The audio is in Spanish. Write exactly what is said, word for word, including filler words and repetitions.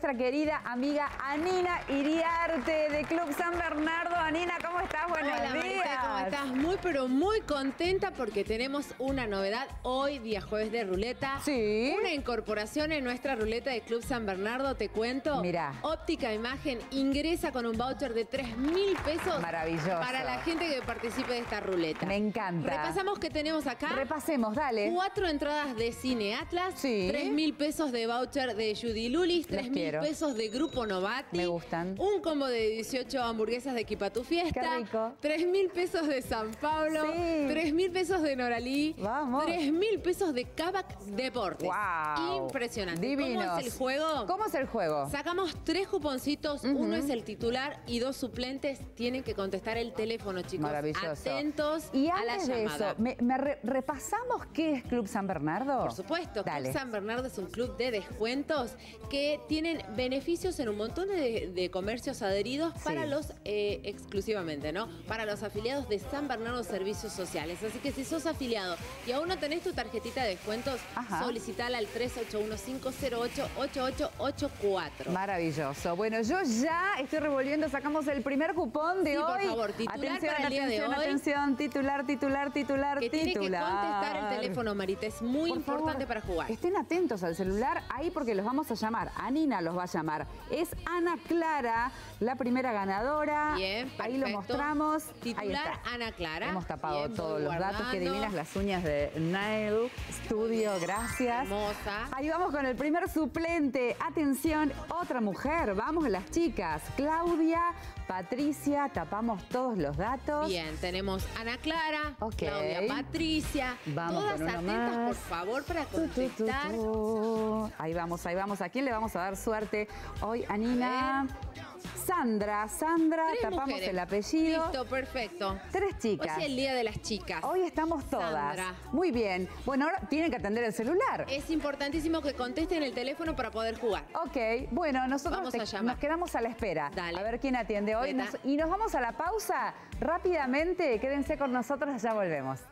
Nuestra querida amiga Anina Iriarte de Club San Bernardo. Anina, ¿cómo estás? Buenos Hola, días. Marité, ¿cómo estás? Muy, pero muy contenta porque tenemos una novedad hoy, día jueves de ruleta. Sí. Una incorporación en nuestra ruleta de Club San Bernardo, te cuento. Mirá. Óptica Imagen ingresa con un voucher de tres mil pesos. Maravilloso. Para la gente que participe de esta ruleta. Me encanta. Repasamos qué tenemos acá. Repasemos, dale. Cuatro entradas de Cine Atlas. Sí. Tres mil pesos de voucher de Judy Lulis. Tres mil pesos de Grupo Novati. Me gustan. Un combo de dieciocho hamburguesas de Equipa Tu Fiesta. Qué rico. Tres mil pesos de San Pablo. Sí. Tres mil pesos de Noralí. Vamos. Tres mil pesos de Kavak Deportes. Wow. Impresionante. Divinos. ¿Cómo es el juego? ¿Cómo es el juego? Sacamos tres cuponcitos. Uh-huh. Uno es el titular y dos suplentes. Tienen que contestar el teléfono, chicos. Maravilloso. Atentos y a la antes de llamada. eso, ¿me, me re repasamos qué es Club San Bernardo? Por supuesto. Dale. Club San Bernardo es un club de descuentos que tienen beneficios en un montón de, de comercios adheridos para sí. los, eh, exclusivamente, ¿no? Para los afiliados de San Bernardo Servicios Sociales. Así que si sos afiliado y aún no tenés tu tarjetita de descuentos, Ajá. solicitala al tres ocho uno cinco cero ocho ocho ocho ocho cuatro. Maravilloso. Bueno, yo ya estoy revolviendo, sacamos el primer cupón de sí, hoy. por favor, titular atención, para el día atención, de hoy. Atención, titular, titular, titular, que titular. Tiene que contestar el teléfono, Marita, es muy por importante favor, para jugar. Estén atentos al celular ahí porque los vamos a llamar. Anina los va a llamar. Es Ana Clara, la primera ganadora. Bien, perfecto. Ahí lo mostramos. Titular, ahí está. Ana Clara. Hemos tapado Bien, todos los guardando. datos. Qué divinas las uñas de Nail Studio. Gracias. Hermosa. Ahí vamos con el primer suplente. Atención, otra mujer. Vamos las chicas. Claudia, Patricia. Tapamos todos los datos. Bien, tenemos Ana Clara, okay. Claudia, Patricia. Vamos todas con uno atentas, más. por favor, para contestar. Tu, tu, tu. Ahí vamos, ahí vamos. ¿A quién le vamos a dar suerte hoy, Anina? Sandra, Sandra, Tres tapamos mujeres. El apellido. Listo, perfecto. Tres chicas. Hoy es el día de las chicas. Hoy estamos todas. Sandra. Muy bien. Bueno, ahora tienen que atender el celular. Es importantísimo que contesten el teléfono para poder jugar. Ok, bueno, nosotros vamos te, a llamar. nos quedamos a la espera. Dale. A ver quién atiende hoy. Nos, y nos vamos a la pausa rápidamente. Quédense con nosotros, ya volvemos.